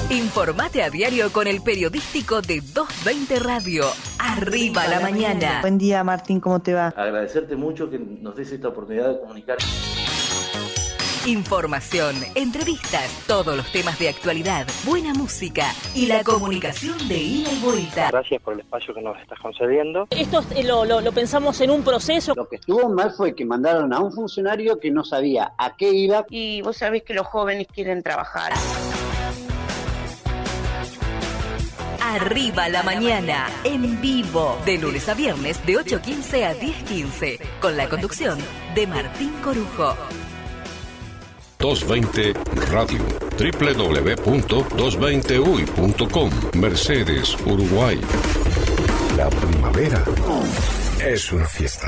Informate a diario con el periodístico de 220 Radio. Arriba la mañana. Buen día, Martín, ¿cómo te va? Agradecerte mucho que nos des esta oportunidad de comunicar. Información, entrevistas, todos los temas de actualidad, buena música y la comunicación de ida y vuelta. Gracias por el espacio que nos estás concediendo. Esto lo pensamos en un proceso. Lo que estuvo mal fue que mandaron a un funcionario que no sabía a qué iba. Y vos sabés que los jóvenes quieren trabajar. Arriba la mañana, en vivo, de lunes a viernes de 8:15 a 10:15, con la conducción de Martín Corujo. 220 Radio, www.220uy.com, Mercedes, Uruguay. La primavera es una fiesta.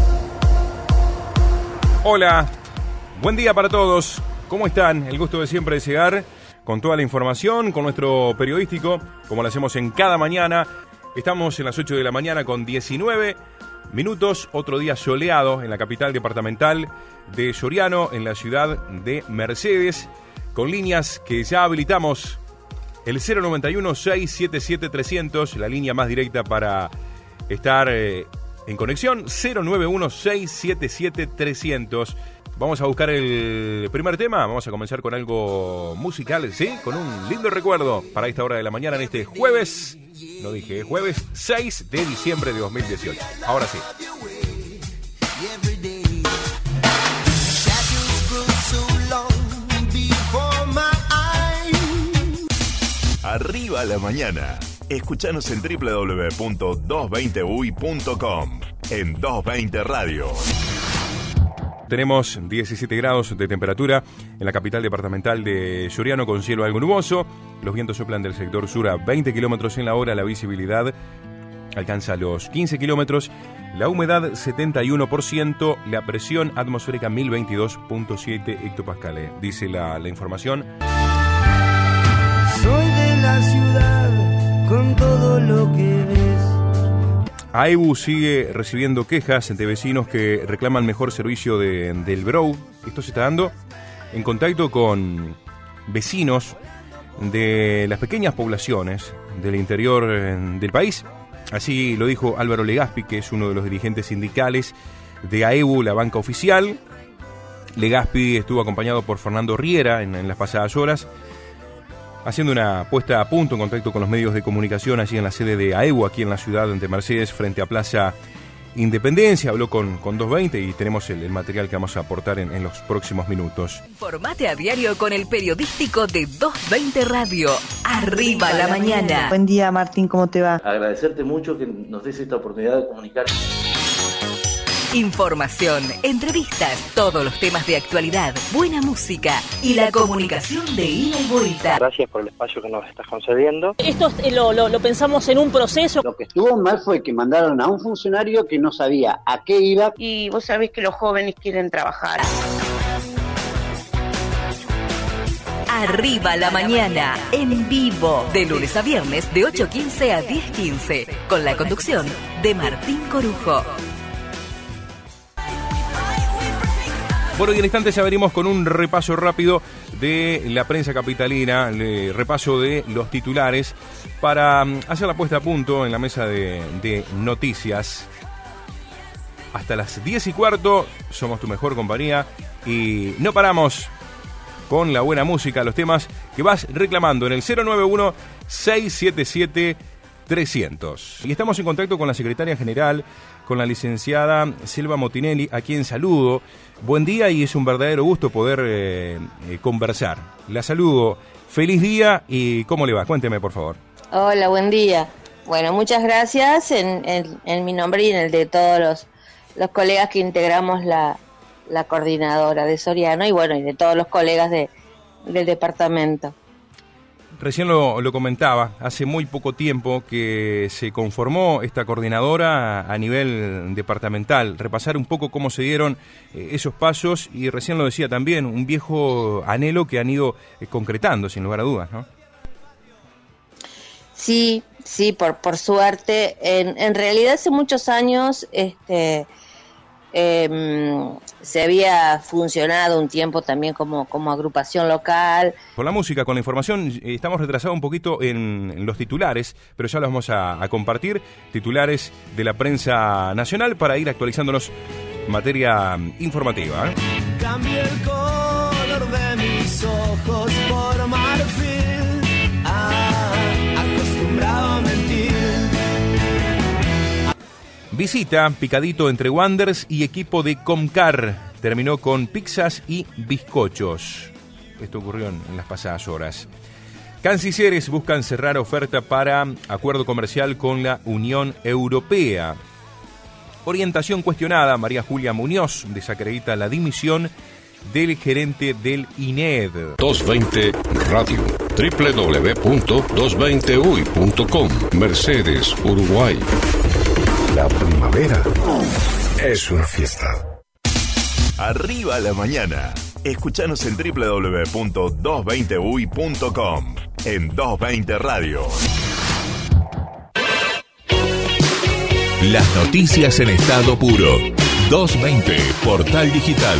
Hola, buen día para todos. ¿Cómo están? El gusto de siempre es llegar con toda la información, con nuestro periodístico, como lo hacemos en cada mañana. Estamos en las 8 de la mañana con 19 minutos, otro día soleado en la capital departamental de Soriano, en la ciudad de Mercedes, con líneas que ya habilitamos. El 091-677-300, la línea más directa para estar en conexión, 091-677-300. Vamos a buscar el primer tema, vamos a comenzar con algo musical, ¿sí? Con un lindo recuerdo para esta hora de la mañana en este jueves, jueves 6 de diciembre de 2018. Ahora sí. Arriba la mañana. Escuchanos en www.220uy.com. En 220 Radio. Tenemos 17 grados de temperatura en la capital departamental de Soriano, con cielo algo nuboso. Los vientos soplan del sector sur a 20 kilómetros en la hora. La visibilidad alcanza los 15 kilómetros. La humedad 71%. La presión atmosférica 1022.7 hectopascales. Dice la información. Soy de la ciudad con todo lo que ves. AEBU sigue recibiendo quejas de vecinos que reclaman mejor servicio del Brou. Esto se está dando en contacto con vecinos de las pequeñas poblaciones del interior del país. Así lo dijo Álvaro Legaspi, que es uno de los dirigentes sindicales de AEBU, la banca oficial. Legaspi estuvo acompañado por Fernando Riera en las pasadas horas, haciendo una puesta a punto en contacto con los medios de comunicación allí en la sede de AEBU, aquí en la ciudad de Mercedes, frente a Plaza Independencia. Habló con 220 y tenemos el material que vamos a aportar en los próximos minutos. Informate a diario con el periodístico de 220 Radio. Arriba la mañana. Buen día, Martín, ¿cómo te va? Agradecerte mucho que nos des esta oportunidad de comunicar. Información, entrevistas, todos los temas de actualidad, buena música y la comunicación de ida y vuelta. Gracias por el espacio que nos estás concediendo. Esto lo pensamos en un proceso. Lo que estuvo mal fue que mandaron a un funcionario que no sabía a qué iba. Y vos sabés que los jóvenes quieren trabajar. Arriba la mañana, en vivo, de lunes a viernes de 8:15 a 10:15, con la conducción de Martín Corujo. Bueno, y en instantes ya venimos con un repaso rápido de la prensa capitalina, repaso de los titulares, para hacer la puesta a punto en la mesa de noticias. Hasta las 10:15 somos tu mejor compañía y no paramos con la buena música, los temas que vas reclamando en el 091-677-300. Y estamos en contacto con la secretaria general, con la licenciada Silva Motinelli, a quien saludo. Buen día y es un verdadero gusto poder conversar. La saludo. Feliz día y ¿cómo le va? Cuénteme, por favor. Hola, buen día. Bueno, muchas gracias en mi nombre y en el de todos los colegas que integramos la coordinadora de Soriano y bueno, y de todos los colegas del departamento. Recién lo comentaba, hace muy poco tiempo que se conformó esta coordinadora a nivel departamental. Repasar un poco cómo se dieron esos pasos y recién lo decía también, un viejo anhelo que han ido concretando, sin lugar a dudas, ¿no? Sí, por suerte. En realidad hace muchos años se había funcionado un tiempo también como agrupación local. Con la música, con la información, estamos retrasados un poquito en los titulares, pero ya los vamos a compartir, titulares de la prensa nacional para ir actualizándonos en materia informativa. Cambié el color de mis ojos por marfil, acostumbrado a mentir. Visita picadito entre Wanderers y equipo de Comcar. Terminó con pizzas y bizcochos. Esto ocurrió en las pasadas horas. Cancilleres buscan cerrar oferta para acuerdo comercial con la Unión Europea. Orientación cuestionada. María Julia Muñoz desacredita la dimisión del gerente del INED. 220 Radio. www.220uy.com. Mercedes, Uruguay. La primavera es una fiesta. Arriba la mañana. Escuchanos en www.220uy.com. En 220 Radio. Las noticias en estado puro. 220 Portal Digital.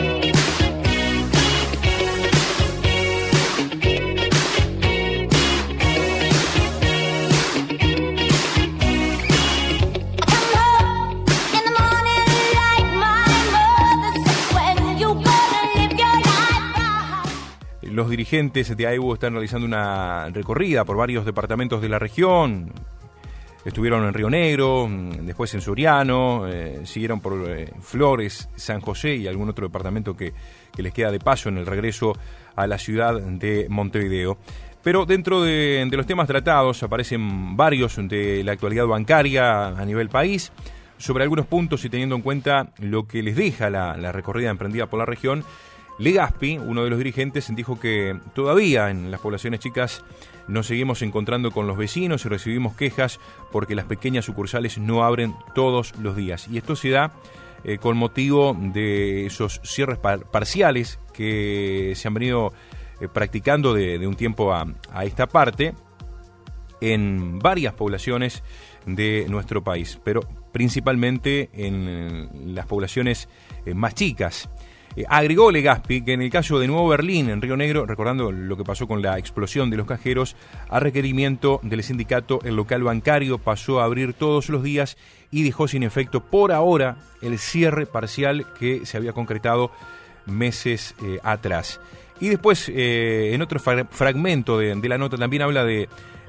Los dirigentes de AEBU están realizando una recorrida por varios departamentos de la región. Estuvieron en Río Negro, después en Soriano, siguieron por Flores, San José y algún otro departamento que les queda de paso en el regreso a la ciudad de Montevideo. Pero dentro de los temas tratados aparecen varios de la actualidad bancaria a nivel país. Sobre algunos puntos y teniendo en cuenta lo que les deja la recorrida emprendida por la región, Legaspi, uno de los dirigentes, dijo que todavía en las poblaciones chicas nos seguimos encontrando con los vecinos y recibimos quejas porque las pequeñas sucursales no abren todos los días. Y esto se da con motivo de esos cierres parciales que se han venido practicando de un tiempo a esta parte en varias poblaciones de nuestro país, pero principalmente en las poblaciones más chicas. Agregó Legaspi que en el caso de Nuevo Berlín, en Río Negro, recordando lo que pasó con la explosión de los cajeros, a requerimiento del sindicato, el local bancario pasó a abrir todos los días y dejó sin efecto por ahora el cierre parcial que se había concretado meses atrás. Y después, en otro fragmento de la nota, también habla de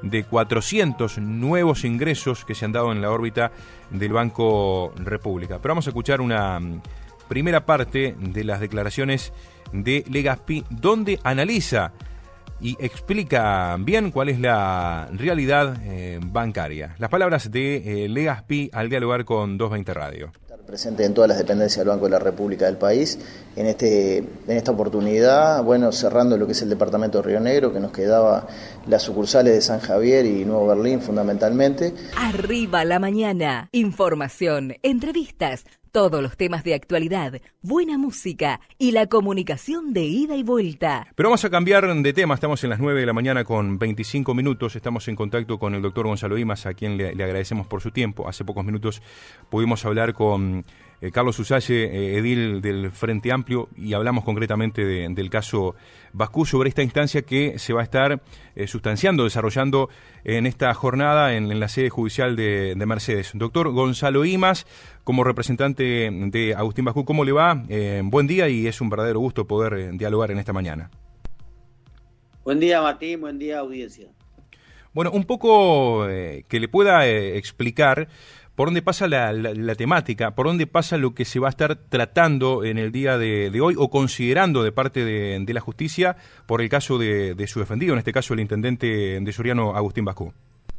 400 nuevos ingresos que se han dado en la órbita del Banco República. Pero vamos a escuchar una primera parte de las declaraciones de Legaspi, donde analiza y explica bien cuál es la realidad bancaria. Las palabras de Legaspi al dialogar con 220 Radio. Estar presente en todas las dependencias del Banco de la República del país. En esta oportunidad, cerrando lo que es el departamento de Río Negro, que nos quedaba las sucursales de San Javier y Nuevo Berlín fundamentalmente. Arriba la mañana. Información, entrevistas, todos los temas de actualidad, buena música y la comunicación de ida y vuelta. Pero vamos a cambiar de tema. Estamos en las 9 de la mañana con 25 minutos. Estamos en contacto con el doctor Gonzalo Imas, a quien le agradecemos por su tiempo. Hace pocos minutos pudimos hablar con Carlos Usalle, edil del Frente Amplio, y hablamos concretamente del caso Bascú, sobre esta instancia que se va a estar sustanciando, desarrollando en esta jornada en la sede judicial de Mercedes. Doctor Gonzalo Imas, como representante de Agustín Bascú, ¿cómo le va? Buen día, y es un verdadero gusto poder dialogar en esta mañana. Buen día, Martín, buen día, audiencia. Bueno, un poco que le pueda explicar por dónde pasa la temática, por dónde pasa lo que se va a estar tratando en el día de hoy o considerando de parte de la justicia por el caso de su defendido, en este caso el intendente de Soriano, Agustín Bascú.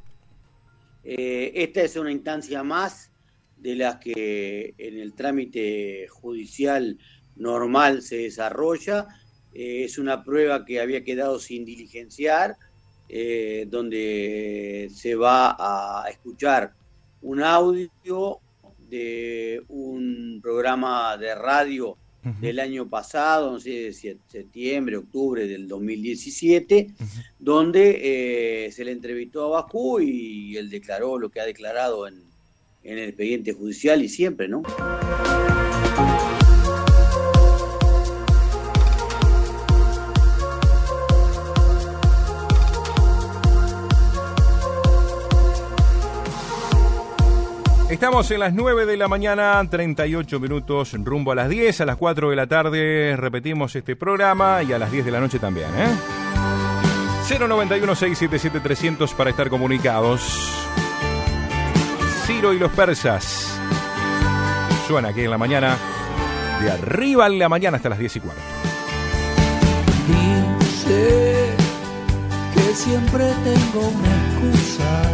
Esta es una instancia más de las que en el trámite judicial normal se desarrolla. Es una prueba que había quedado sin diligenciar, donde se va a escuchar un audio de un programa de radio del año pasado, no sé, septiembre, octubre del 2017, donde se le entrevistó a Bascú y él declaró lo que ha declarado en el expediente judicial y siempre, ¿no? Estamos en las 9 de la mañana, 38 minutos, rumbo a las 10, a las 4 de la tarde repetimos este programa y a las 10 de la noche también, 091-677-300 para estar comunicados. Ciro y los persas. Suena aquí en la mañana, de arriba en la mañana hasta las 10 y cuarto. Dice que siempre tengo una excusa.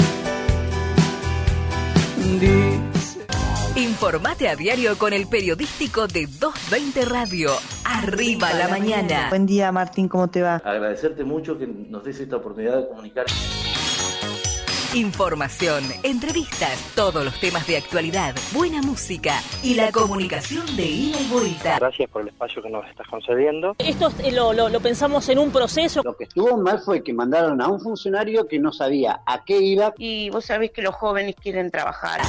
Informate a diario con el periodístico de 220 Radio. Arriba la mañana. Buen día, Martín, ¿cómo te va? Agradecerte mucho que nos des esta oportunidad de comunicar. Información, entrevistas, todos los temas de actualidad, buena música y la comunicación de ida y vuelta. Gracias por el espacio que nos estás concediendo. Esto lo pensamos en un proceso. Lo que estuvo mal fue que mandaron a un funcionario que no sabía a qué iba. Y vos sabés que los jóvenes quieren trabajar.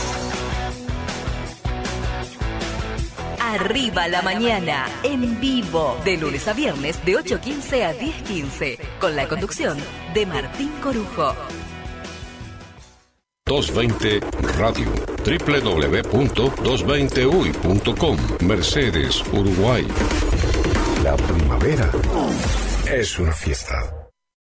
Arriba la mañana, en vivo, de lunes a viernes de 8:15 a 10:15, con la conducción de Martín Corujo. 220 Radio, www.220uy.com, Mercedes, Uruguay. La primavera es una fiesta.